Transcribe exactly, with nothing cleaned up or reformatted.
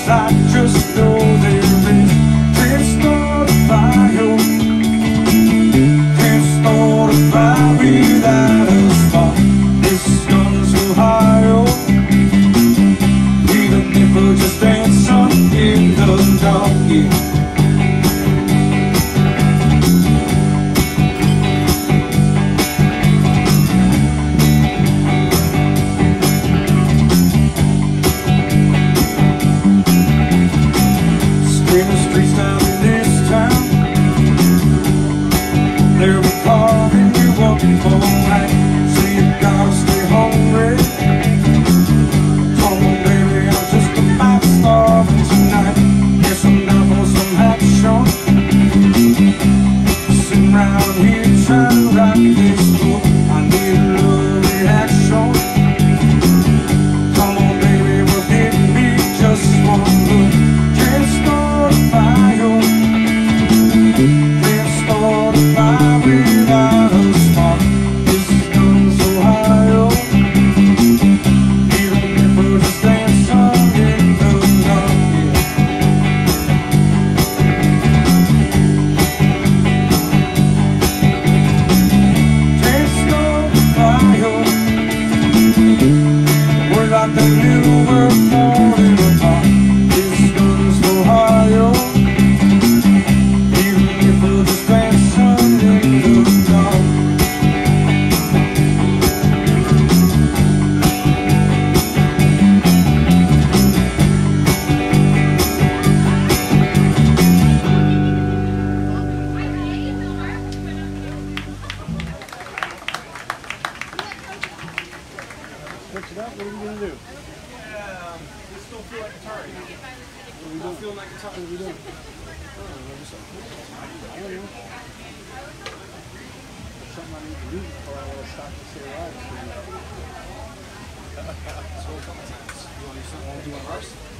'cause I just know there is. Can't start a fire, can't start a fire without a spark. This gun's so high, even if we're just dancing in the dark, yeah. They'll be calling you up all night, say you gotta stay hungry. Come on baby, I'm just about starving tonight. Guess I'm down for some action. Sitting around here trying to rock this boat, I need a little reaction. Come on baby, well give me just one look. Can't start a fire, can't start a fire without a spark. This gun's so high, even if we're just dancing in the dark, yeah. Can't start the fire, we're like the new world falling apart. This gun's so high, even if we're just dancing in the dark. Switch it up, what are we going to do? Yeah, we still feel like guitar. What are we Not doing? feeling like guitar. What are we doing? Oh, we're just like, I don't know. Something I need to do before I will stop to say live. So a couple times. You want to do something? Want to do one first?